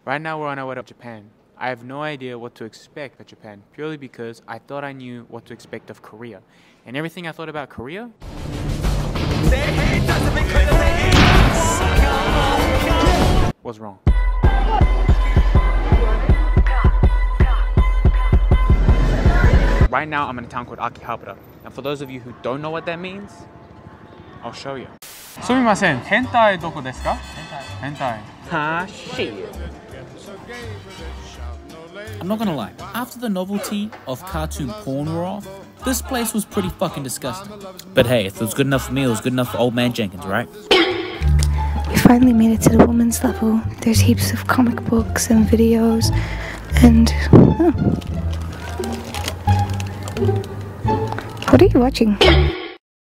Right now we're on our way to Japan. I have no idea what to expect at Japan, purely because I thought I knew what to expect of Korea. And everything I thought about Korea was wrong. Right now I'm in a town called Akihabara. And for those of you who don't know what that means, I'll show you. すみません、変態どこですか？変態。Ah, shit. I'm not gonna lie, after the novelty of cartoon porn wore off, this place was pretty fucking disgusting. But hey, if it was good enough for me, it was good enough for old man Jenkins, right? We finally made it to the women's level. There's heaps of comic books and videos, and oh. What are you watching?